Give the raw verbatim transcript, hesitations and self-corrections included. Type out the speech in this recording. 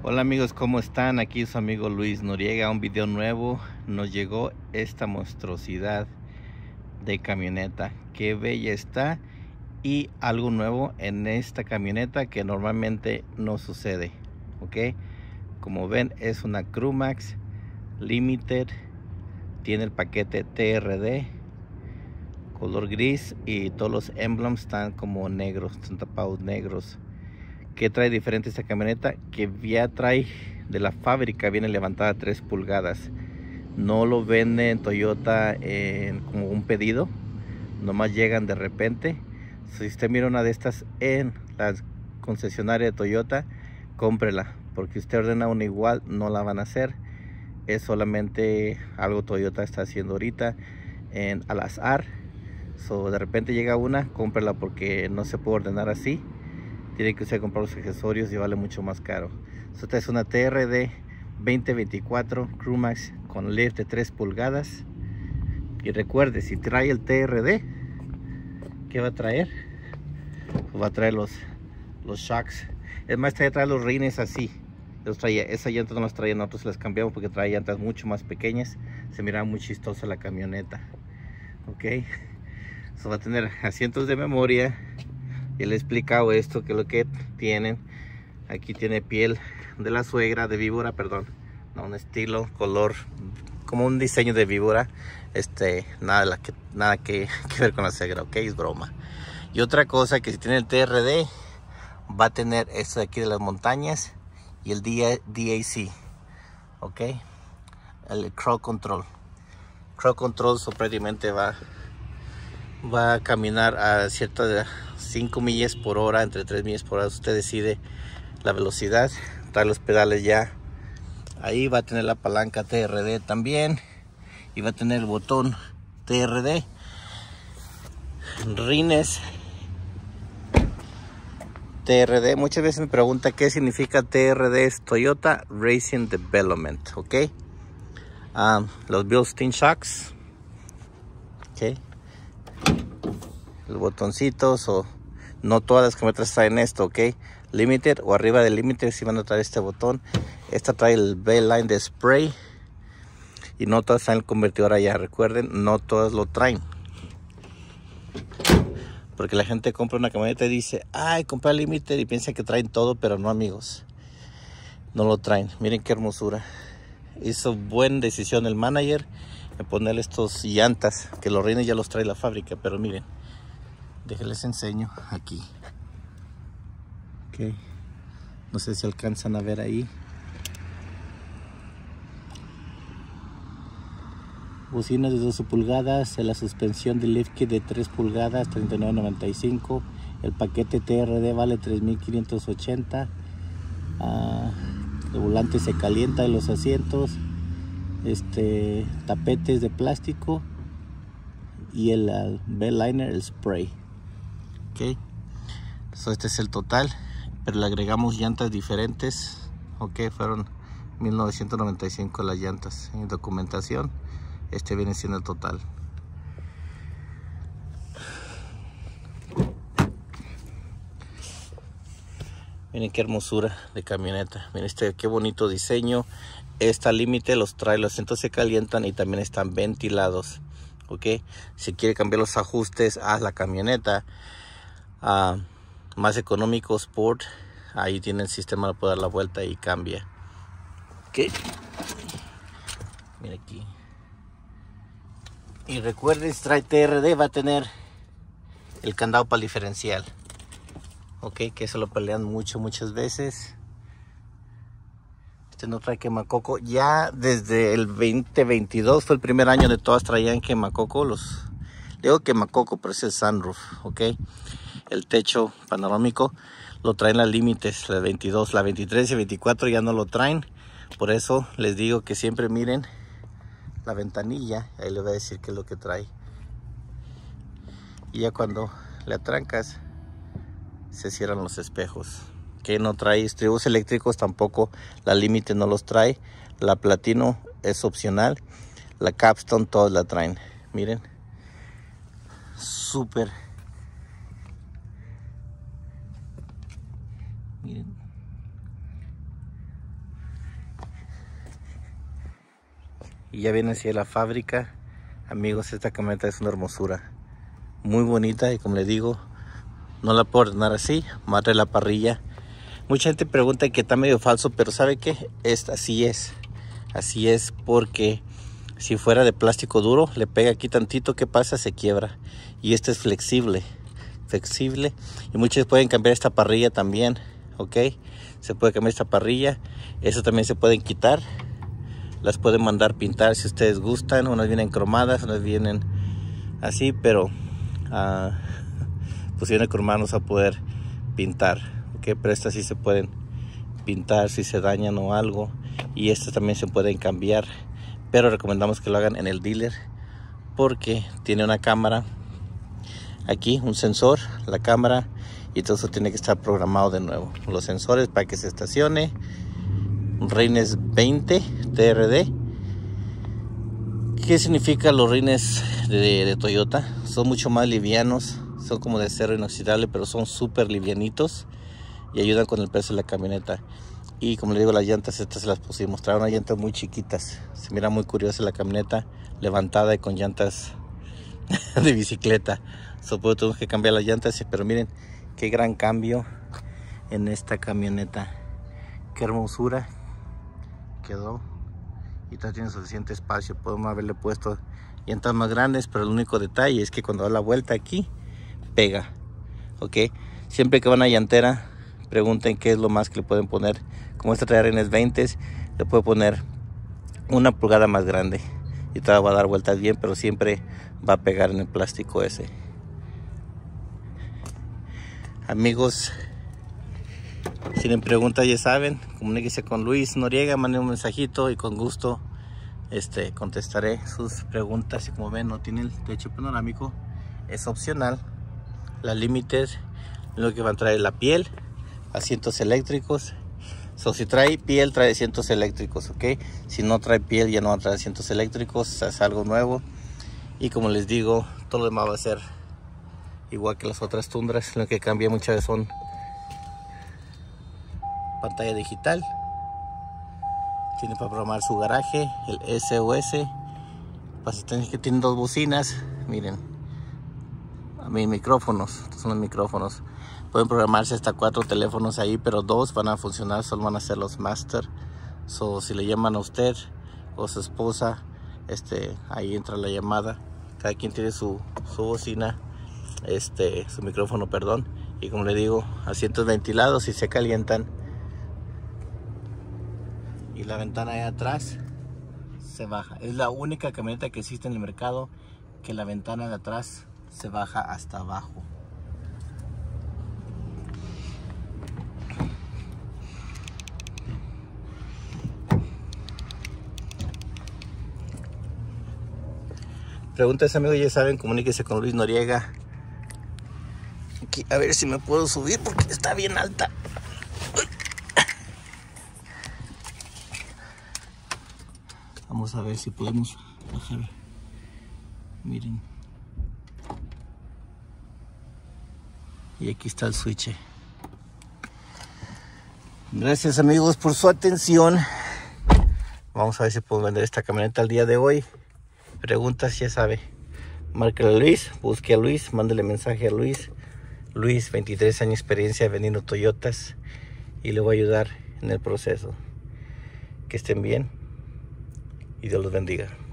Hola amigos, ¿cómo están? Aquí su amigo Luis Noriega, un video nuevo. Nos llegó esta monstruosidad de camioneta. Qué bella está, y algo nuevo en esta camioneta que normalmente no sucede. Ok, como ven, es una Crewmax Limited. Tiene el paquete T R D color gris y todos los emblems están como negros, están tapados negros. ¿Qué trae diferente esta camioneta? Que ya trae de la fábrica, viene levantada tres pulgadas. No lo vende en Toyota en, como un pedido, nomás llegan de repente. Si usted mira una de estas en la concesionaria de Toyota, cómprela, porque usted ordena una igual, no la van a hacer. Es solamente algo Toyota está haciendo ahorita en al azar. So, de repente llega una, cómprela, porque no se puede ordenar así. Tiene que usted comprar los accesorios y vale mucho más caro. Esta es una T R D veinte veinticuatro Crewmax con lift de tres pulgadas. Y recuerde, si trae el T R D, ¿qué va a traer? Pues va a traer los, los shocks. Es más, trae, trae los rines así. Los traía, esas llantas no las traían, nosotros las cambiamos porque trae llantas mucho más pequeñas. Se miraba muy chistosa la camioneta. Ok, eso va a tener asientos de memoria. Y le he explicado esto, que lo que tienen aquí, tiene piel de la suegra, de víbora, perdón, no, un estilo, color, como un diseño de víbora. Este, nada, la que, nada que, que ver con la suegra, ok, es broma. Y otra cosa, que si tiene el T R D, va a tener esto de aquí de las montañas y el D A C, ok, el Cruise Control. Cruise Control so prácticamente va, va a caminar a ciertas cinco millas por hora, entre tres millas por hora. Usted decide la velocidad. Trae los pedales ya. Ahí va a tener la palanca T R D también. Y va a tener el botón T R D. Rines T R D. Muchas veces me preguntan qué significa T R D. Es Toyota Racing Development. Ok. Um, los Bilstein Shocks. Ok. Los botoncitos, o no todas las camionetas traen esto, ok. Limited o arriba del Limited si van a traer este botón. Esta trae el B-Line de spray y no todas traen el convertidor allá. Recuerden, no todas lo traen, porque la gente compra una camioneta y dice, ay, compré el Limited, y piensa que traen todo, pero no, amigos, no lo traen. Miren qué hermosura. Hizo buena decisión el manager en ponerle estos llantas, que los rines ya los trae la fábrica, pero miren, déjenles enseño aquí. Ok, no sé si alcanzan a ver ahí. Bocinas de doce pulgadas, la suspensión de lift kit de tres pulgadas, treinta y nueve noventa y cinco. El paquete T R D vale tres mil quinientos ochenta. Uh, el volante se calienta en los asientos. Este, tapetes de plástico y el uh, B-Liner, el spray. Ok, so este es el total, pero le agregamos llantas diferentes. Ok, fueron mil novecientos noventa y cinco las llantas en documentación. Este viene siendo el total. Miren qué hermosura de camioneta. Miren este, qué bonito diseño. Esta límite los trae, los asientos se calientan y también están ventilados. Ok, si quiere cambiar los ajustes a la camioneta uh, más económico, Sport, ahí tiene el sistema para dar la vuelta y cambia. Ok, mira aquí. Y recuerden, si trae T R D, va a tener el candado para el diferencial. Ok, que eso lo pelean mucho, muchas veces. Este no trae quemacoco. Ya desde el veinte veintidós fue el primer año de todas traían quemacoco. Los digo quemacoco, pero es el sunroof. Ok, el techo panorámico lo traen las límites, la veintidós, la veintitrés y veinticuatro ya no lo traen. Por eso les digo que siempre miren la ventanilla, ahí les voy a decir qué es lo que trae. Y ya cuando le atrancas, se cierran los espejos. Que no trae estribos eléctricos tampoco, la límite no los trae. La platino es opcional, la capstone todos la traen. Miren, súper. Miren, y ya viene hacia la fábrica. Amigos, esta camioneta es una hermosura, muy bonita, y como les digo, no la puedo ordenar así, madre la parrilla. Mucha gente pregunta que está medio falso, pero ¿sabe qué? Esta así es, así es, porque si fuera de plástico duro, le pega aquí tantito, ¿qué pasa? Se quiebra. Y este es flexible, flexible, y muchos pueden cambiar esta parrilla también, ¿ok? Se puede cambiar esta parrilla, eso también se pueden quitar, las pueden mandar pintar si ustedes gustan. Unas vienen cromadas, unas vienen así, pero uh, pues si viene cromada no se va a poder pintar, ¿ok? Pero estas sí se pueden pintar si se dañan o algo, y estas también se pueden cambiar, pero recomendamos que lo hagan en el dealer porque tiene una cámara aquí, un sensor, la cámara, y todo eso tiene que estar programado de nuevo. Los sensores para que se estacione. Rines veinte T R D. ¿Qué significa los rines de, de Toyota? Son mucho más livianos, son como de acero inoxidable, pero son súper livianitos y ayudan con el peso de la camioneta. Y como les digo, las llantas estas se las pusimos, traen unas llantas muy chiquitas, se mira muy curiosa la camioneta levantada y con llantas de bicicleta. Supongo que tenemos que cambiar las llantas, pero miren qué gran cambio en esta camioneta, qué hermosura quedó, y todavía tiene suficiente espacio. Podemos haberle puesto llantas más grandes, pero el único detalle es que cuando da la vuelta aquí pega, ok. Siempre que van a llantera pregunten qué es lo más que le pueden poner. Como esta trae rines veinte, le puede poner una pulgada más grande y todavía va a dar vueltas bien, pero siempre va a pegar en el plástico ese. Amigos, si tienen preguntas ya saben, comuníquense con Luis Noriega, manden un mensajito y con gusto este, contestaré sus preguntas. Y como ven, no tiene el techo panorámico, es opcional. Las límites, lo que van a traer la piel, asientos eléctricos. So, si trae piel, trae asientos eléctricos, ok. Si no trae piel, ya no va a traer asientos eléctricos, es algo nuevo. Y como les digo, todo lo demás va a ser igual que las otras Tundras. Lo que cambia muchas veces son pantalla digital, tiene para programar su garaje, el S O S, para asistencia, que tienen dos bocinas. Miren, a mí micrófonos, estos son los micrófonos. Pueden programarse hasta cuatro teléfonos ahí, pero dos van a funcionar, solo van a ser los master. So, si le llaman a usted o su esposa, este, ahí entra la llamada. Cada quien tiene su, su bocina, este, su micrófono, perdón. Y como le digo, asientos ventilados y se calientan. Y la ventana de atrás se baja. Es la única camioneta que existe en el mercado que la ventana de atrás se baja hasta abajo. Preguntas, amigos, ya saben, comuníquese con Luis Noriega. Aquí, a ver si me puedo subir porque está bien alta. Vamos a ver si podemos bajar. Miren. Y aquí está el switch. Gracias, amigos, por su atención. Vamos a ver si puedo vender esta camioneta el día de hoy. Preguntas, ya sabe. Márquele a Luis, busque a Luis, mándele mensaje a Luis. Luis, veintitrés años de experiencia vendiendo Toyotas, y le voy a ayudar en el proceso. Que estén bien y Dios los bendiga.